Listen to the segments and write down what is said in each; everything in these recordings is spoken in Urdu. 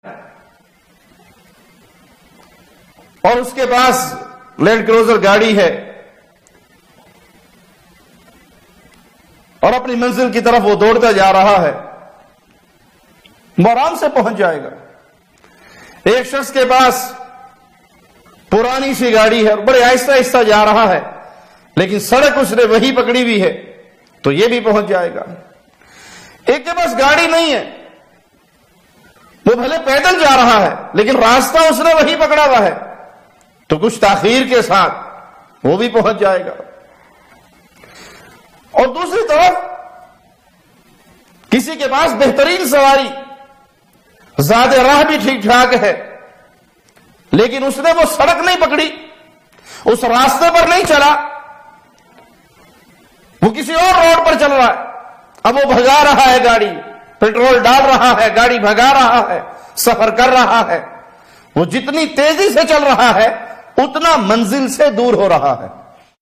اور اس کے پاس لینڈ کروزر گاڑی ہے اور اپنی منزل کی طرف وہ دوڑتا جا رہا ہے، وہ آرام سے پہنچ جائے گا۔ ایک شخص کے پاس پرانی سی گاڑی ہے اور بڑے آہستہ آہستہ جا رہا ہے، لیکن سڑک اس نے وہی پکڑی ہوئی ہے تو یہ بھی پہنچ جائے گا۔ ایک کے پاس گاڑی نہیں ہے، وہ بھلے پیدل جا رہا ہے لیکن راستہ اس نے وہی پکڑا ہوا ہے تو کچھ تاخیر کے ساتھ وہ بھی پہنچ جائے گا۔ اور دوسری طرف کسی کے پاس بہترین سواری، زیادہ راہ بھی ٹھیک ٹھاک ہے، لیکن اس نے وہ سڑک نہیں پکڑی، اس راستے پر نہیں چلا، وہ کسی اور روڈ پر چل رہا ہے۔ اب وہ بھگا رہا ہے گاڑی، پیٹرول ڈال رہا ہے، گاڑی بھگا رہا ہے، سفر کر رہا ہے، وہ جتنی تیزی سے چل رہا ہے اتنا منزل سے دور ہو رہا ہے۔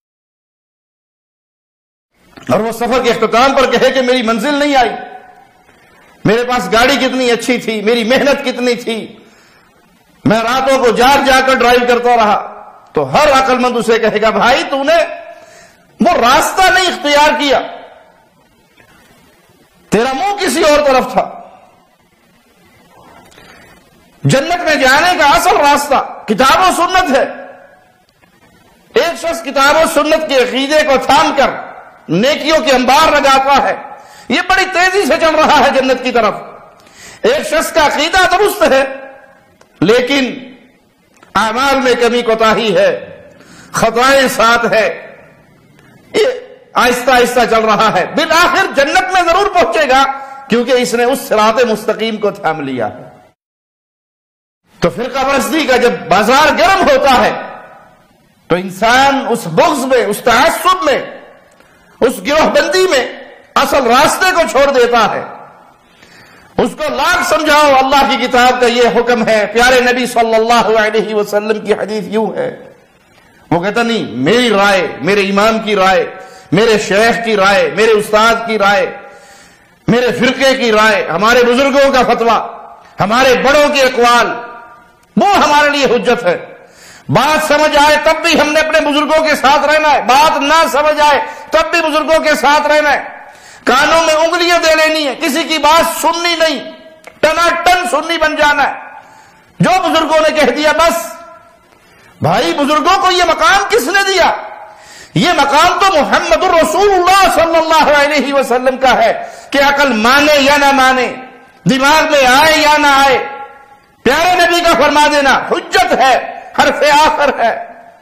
اور وہ سفر کے اختتام پر کہے کہ میری منزل نہیں آئی، میرے پاس گاڑی کتنی اچھی تھی، میری محنت کتنی تھی، میں راتوں کو جاگ جا کر ڈرائیو کرتا رہا، تو ہر عقل مند اسے کہے گا بھائی تو نے وہ راستہ نہیں اختیار کیا، تیرا منہ کسی اور طرف تھا۔ جنت میں جانے کا اصل راستہ کتاب و سنت ہے۔ ایک شخص کتاب و سنت کے عقیدے کو تھام کر نیکیوں کے انبار لگاتا ہے، یہ بڑی تیزی سے چل رہا ہے جنت کی طرف۔ ایک شخص کا عقیدہ درست ہے لیکن اعمال میں کمی کوتاہی ہے، خطائیں ساتھ ہے، یہ آہستہ آہستہ چل رہا ہے، بالآخر جنت میں ضرور پہنچے گا کیونکہ اس نے اس صراط مستقیم کو تھام لیا ہے۔ تو فرقہ پرستی کا جب بازار گرم ہوتا ہے تو انسان اس بغض میں، اس تعصب میں، اس گروہ بندی میں اصل راستے کو چھوڑ دیتا ہے۔ اس کو لاکھ سمجھاؤ اللہ کی کتاب کا یہ حکم ہے، پیارے نبی صلی اللہ علیہ وسلم کی حدیث یوں ہے، وہ کہتا نہیں میری رائے، میرے امام کی رائے، میرے شیخ کی رائے، میرے استاد کی رائے، میرے فرقے کی رائے، ہمارے بزرگوں کا فتویٰ، ہمارے بڑوں کے اقوال، وہ ہمارے لیے حجت ہے۔ بات سمجھ آئے تب بھی ہم نے اپنے بزرگوں کے ساتھ رہنا ہے، بات نہ سمجھ آئے تب بھی بزرگوں کے ساتھ رہنا ہے، کانوں میں انگلیاں دے لینی ہے، کسی کی بات سننی نہیں، ٹناٹن سننی بن جانا ہے، جو بزرگوں نے کہہ دیا بس۔ بھائی بزرگوں کو یہ مقام کس نے دیا؟ یہ مقام تو محمد الرسول اللہ صلی اللہ علیہ وسلم کا ہے کہ عقل مانے یا نہ مانے، دماغ میں آئے یا نہ آئے، پیارے نبی کا فرما دینا حجت ہے، حرف آخر ہے۔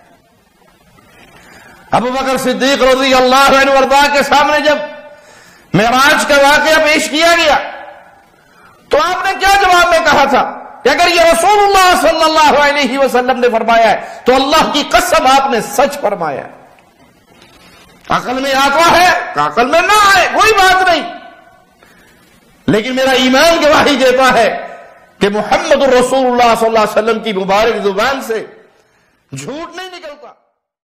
ابو بکر صدیق رضی اللہ عنہ وارضاہ کے سامنے جب معراج کا واقعہ پیش کیا گیا تو آپ نے کیا جواب میں کہا تھا کہ اگر یہ رسول اللہ صلی اللہ علیہ وسلم نے فرمایا ہے تو اللہ کی قسم آپ نے سچ فرمایا ہے۔ عقل میں آتا ہے کہ عقل میں نہ آئے کوئی بات نہیں، لیکن میرا ایمان گواہی دیتا ہے کہ محمد الرسول اللہ صلی اللہ علیہ وسلم کی مبارک زبان سے جھوٹ نہیں نکل